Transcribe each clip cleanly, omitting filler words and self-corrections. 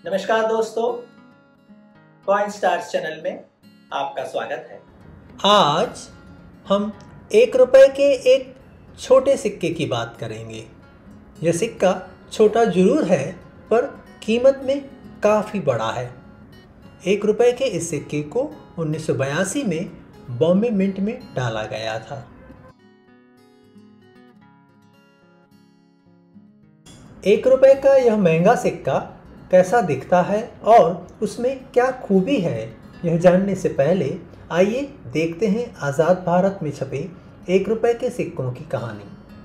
नमस्कार दोस्तों, coin stars channel में आपका स्वागत है। आज हम 1 रुपए के एक छोटे सिक्के की बात करेंगे। यह सिक्का छोटा जरूर है पर कीमत में काफ़ी बड़ा है। 1 रुपए के इस सिक्के को 1982 में बॉम्बे मिंट में डाला गया था। 1 रुपए का यह महंगा सिक्का कैसा दिखता है और उसमें क्या खूबी है, यह जानने से पहले आइए देखते हैं आज़ाद भारत में छपे 1 रुपए के सिक्कों की कहानी।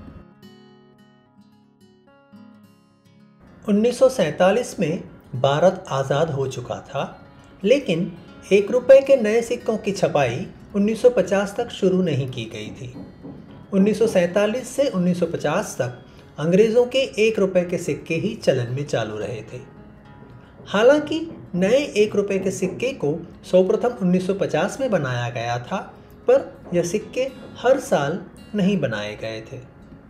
1947 में भारत आज़ाद हो चुका था, लेकिन 1 रुपए के नए सिक्कों की छपाई 1950 तक शुरू नहीं की गई थी। 1947 से 1950 तक अंग्रेज़ों के 1 रुपए के सिक्के ही चलन में चालू रहे थे। हालांकि नए 1 रुपए के सिक्के को सर्वप्रथम 1950 में बनाया गया था, पर यह सिक्के हर साल नहीं बनाए गए थे।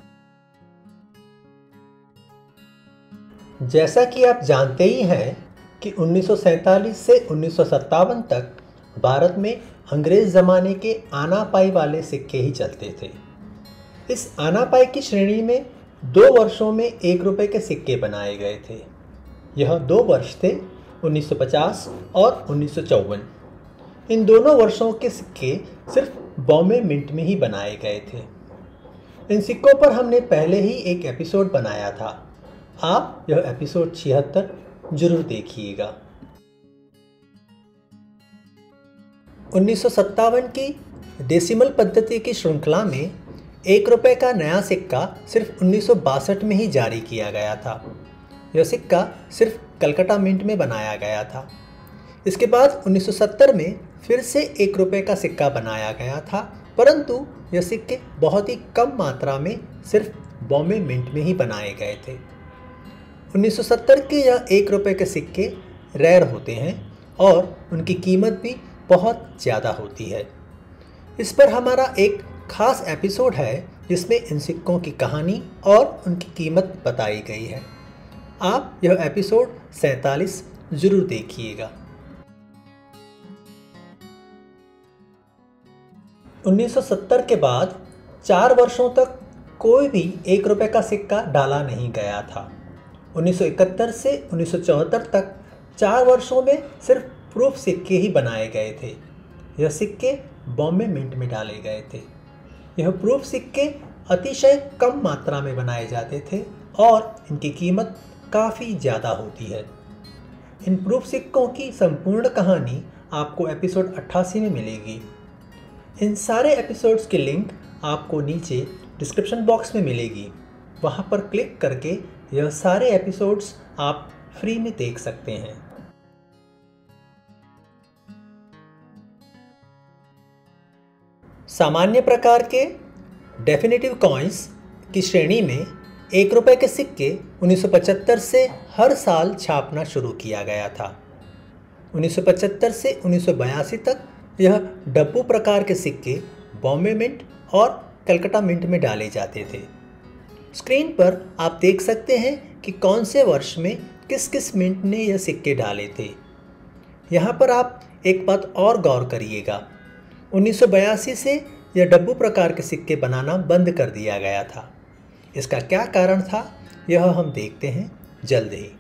जैसा कि आप जानते ही हैं कि 1947 से 1957 तक भारत में अंग्रेज ज़माने के आनापाई वाले सिक्के ही चलते थे। इस आनापाई की श्रेणी में 2 वर्षों में 1 रुपए के सिक्के बनाए गए थे। यह 2 वर्ष थे 1950 और 1954। इन दोनों वर्षों के सिक्के सिर्फ बॉम्बे मिंट में ही बनाए गए थे। इन सिक्कों पर हमने पहले ही एक एपिसोड बनाया था। आप यह एपिसोड 76 जरूर देखिएगा। 1957 की डेसिमल पद्धति की श्रृंखला में 1 रुपए का नया सिक्का सिर्फ 1962 में ही जारी किया गया था। यह सिक्का सिर्फ कलकत्ता मिंट में बनाया गया था। इसके बाद 1970 में फिर से 1 रुपए का सिक्का बनाया गया था, परंतु यह सिक्के बहुत ही कम मात्रा में सिर्फ बॉम्बे मिंट में ही बनाए गए थे। 1970 के यह 1 रुपए के सिक्के रेयर होते हैं और उनकी कीमत भी बहुत ज़्यादा होती है। इस पर हमारा एक खास एपिसोड है जिसमें इन सिक्कों की कहानी और उनकी कीमत बताई गई है। आप यह एपिसोड 47 जरूर देखिएगा। 1970 के बाद 4 वर्षों तक कोई भी 1 रुपए का सिक्का डाला नहीं गया था। 1971 से 1974 तक 4 वर्षों में सिर्फ प्रूफ सिक्के ही बनाए गए थे। यह सिक्के बॉम्बे मिंट में डाले गए थे। यह प्रूफ सिक्के अतिशय कम मात्रा में बनाए जाते थे और इनकी कीमत काफ़ी ज़्यादा होती है। इन प्रूफ सिक्कों की संपूर्ण कहानी आपको एपिसोड 88 में मिलेगी। इन सारे एपिसोड्स के लिंक आपको नीचे डिस्क्रिप्शन बॉक्स में मिलेगी। वहाँ पर क्लिक करके यह सारे एपिसोड्स आप फ्री में देख सकते हैं। सामान्य प्रकार के डेफिनेटिव कॉइन्स की श्रेणी में 1 रुपए के सिक्के 1975 से हर साल छापना शुरू किया गया था। 1975 से 1982 तक यह डब्बू प्रकार के सिक्के बॉम्बे मिंट और कलकत्ता मिंट में डाले जाते थे। स्क्रीन पर आप देख सकते हैं कि कौन से वर्ष में किस किस मिंट ने यह सिक्के डाले थे। यहाँ पर आप एक बात और गौर करिएगा, 1982 से यह डब्बू प्रकार के सिक्के बनाना बंद कर दिया गया था। इसका क्या कारण था, यह हम देखते हैं जल्द ही।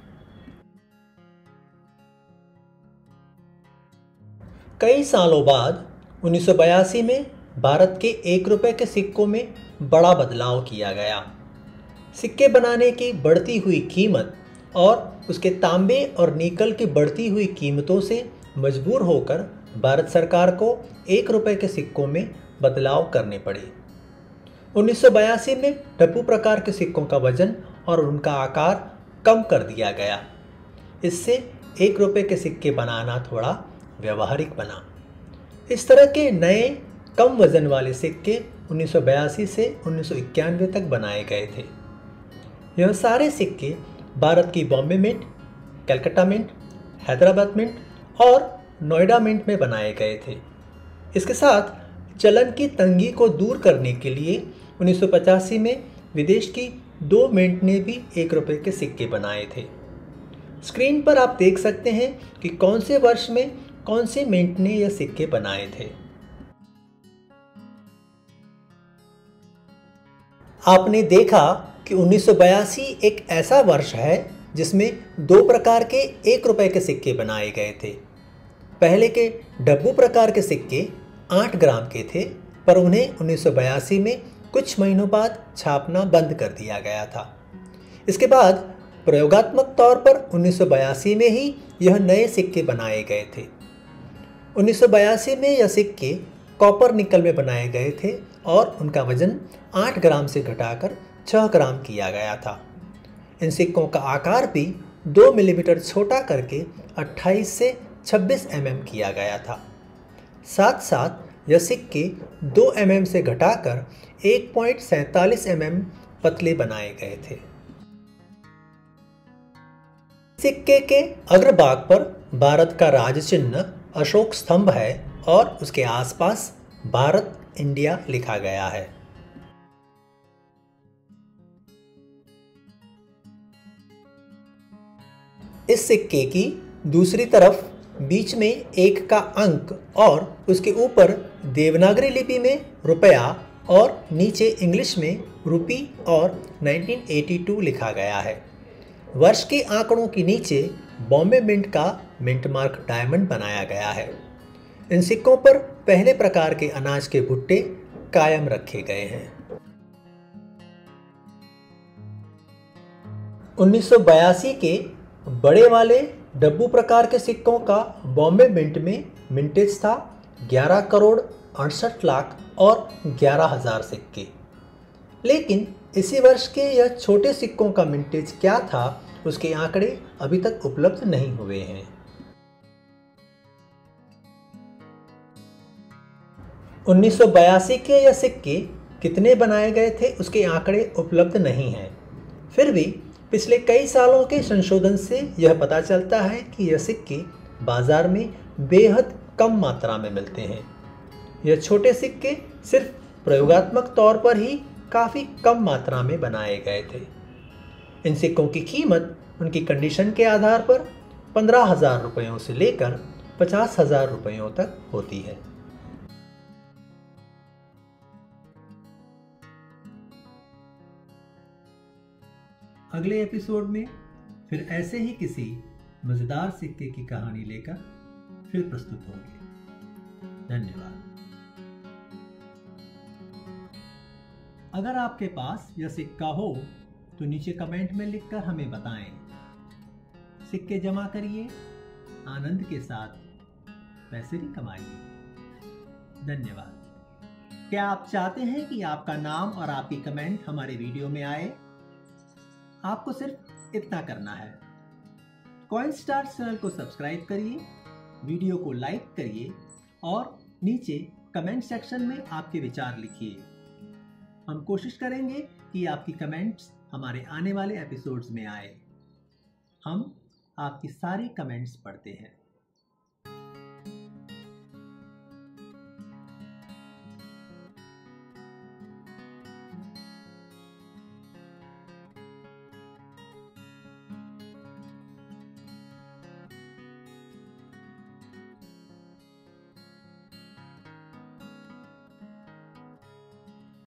कई सालों बाद 1982 में भारत के 1 रुपए के सिक्कों में बड़ा बदलाव किया गया। सिक्के बनाने की बढ़ती हुई कीमत और उसके तांबे और निकल की बढ़ती हुई कीमतों से मजबूर होकर भारत सरकार को 1 रुपए के सिक्कों में बदलाव करने पड़े। 1982 में डब्बू प्रकार के सिक्कों का वजन और उनका आकार कम कर दिया गया। इससे 1 रुपए के सिक्के बनाना थोड़ा व्यवहारिक बना। इस तरह के नए कम वजन वाले सिक्के 1982 से 1991 तक बनाए गए थे। यह सारे सिक्के भारत की Bombay mint, Calcutta mint, Hyderabad mint और नोएडा मिंट में बनाए गए थे। इसके साथ चलन की तंगी को दूर करने के लिए 1985 में विदेश की 2 मिंट ने भी 1 रुपए के सिक्के बनाए थे। स्क्रीन पर आप देख सकते हैं कि कौन से वर्ष में कौन से मिंट ने यह सिक्के बनाए थे। आपने देखा कि 1982 एक ऐसा वर्ष है जिसमें दो प्रकार के 1 रुपए के सिक्के बनाए गए थे। पहले के डब्बू प्रकार के सिक्के 8 ग्राम के थे, पर उन्हें 1982 में कुछ महीनों बाद छापना बंद कर दिया गया था। इसके बाद प्रयोगात्मक तौर पर 1982 में ही यह नए सिक्के बनाए गए थे। 1982 में यह सिक्के कॉपर निकल में बनाए गए थे और उनका वजन 8 ग्राम से घटाकर 6 ग्राम किया गया था। इन सिक्कों का आकार भी 2 मिलीमीटर छोटा करके 28 से 26 mm किया गया था। साथ साथ यह सिक्के 2 mm से घटाकर 1.47 mm पतले बनाए गए थे। सिक्के के अग्रभाग पर भारत का राज चिन्ह अशोक स्तंभ है और उसके आसपास भारत इंडिया लिखा गया है। इस सिक्के की दूसरी तरफ बीच में 1 का अंक और उसके ऊपर देवनागरी लिपि में रुपया और नीचे इंग्लिश में रुपी और 1982 लिखा गया है। वर्ष के आंकड़ों के नीचे बॉम्बे मिंट का मिंट मार्क डायमंड बनाया गया है। इन सिक्कों पर पहले प्रकार के अनाज के भुट्टे कायम रखे गए हैं। 1982 के बड़े वाले डब्बू प्रकार के सिक्कों का बॉम्बे मिंट में मिंटेज था 11 करोड़ 68 लाख और 11,000 सिक्के। लेकिन इसी वर्ष के यह छोटे सिक्कों का मिंटेज क्या था, उसके आंकड़े अभी तक उपलब्ध नहीं हुए हैं। 1982 के यह सिक्के कितने बनाए गए थे, उसके आंकड़े उपलब्ध नहीं हैं। फिर भी पिछले कई सालों के संशोधन से यह पता चलता है कि यह सिक्के बाजार में बेहद कम मात्रा में मिलते हैं। यह छोटे सिक्के सिर्फ प्रयोगात्मक तौर पर ही काफ़ी कम मात्रा में बनाए गए थे। इन सिक्कों की कीमत उनकी कंडीशन के आधार पर 15,000 रुपयों से लेकर 50,000 रुपयों तक होती है। अगले एपिसोड में फिर ऐसे ही किसी मजेदार सिक्के की कहानी लेकर फिर प्रस्तुत होंगे। धन्यवाद। अगर आपके पास यह सिक्का हो तो नीचे कमेंट में लिखकर हमें बताएं। सिक्के जमा करिए, आनंद के साथ पैसे भी कमाइए। धन्यवाद। क्या आप चाहते हैं कि आपका नाम और आपकी कमेंट हमारे वीडियो में आए? आपको सिर्फ इतना करना है, कॉइन स्टार्स चैनल को सब्सक्राइब करिए, वीडियो को लाइक करिए और नीचे कमेंट सेक्शन में आपके विचार लिखिए। हम कोशिश करेंगे कि आपकी कमेंट्स हमारे आने वाले एपिसोड्स में आए। हम आपकी सारी कमेंट्स पढ़ते हैं।